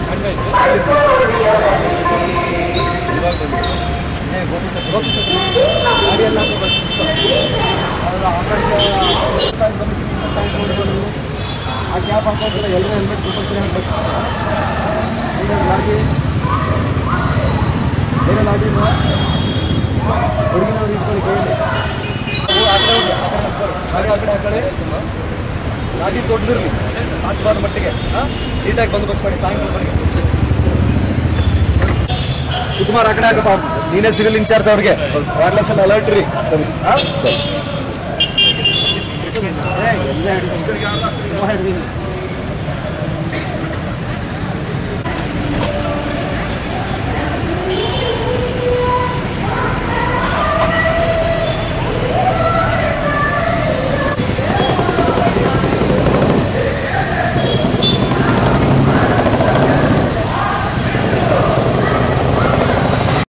ಗಾಡಿಯೆಲ್ಲ ಆ ಕ್ಯಾಬ್ ಹಾಕೋದ್ರೆ ಎಲ್ಲರೂ helmet compulsory ಹಾಕಬೇಕು. ಗಾಡಿ ಬೇರೆ ಲಾಡಿನ ಹುಡುಗಿನವ್ರು ಇಟ್ಕೊಂಡು ಕೈಯಲ್ಲಿ ಗಾಡಿ ಆ ಕಡೆ ಗಾಡಿ ದೊಡ್ಡದಿರಲಿ ಸಾಧ್ಯವಾದ ಮಟ್ಟಿಗೆ ನೀಟಾಗಿ ಬಂದೋಬಸ್ತ್ ಮಾಡಿ ಸಾಯಂಕಾಲವರೆಗೆ. ಸುಕುಮಾರ್ ಆ ಕಡೆ ಆಗಪ್ಪ, ನೀನೇ ಸಿವಿಲ್ ಇನ್ಚಾರ್ಜ್ ಅವ್ರಿಗೆ ವಾರ್ಲೆಸ್ ಎಲ್ಲ ಅಲರ್ಟ್ ರೀ ಸರ್ವಿಸ್. ಎಲ್ಲ ಹಿಡಿದು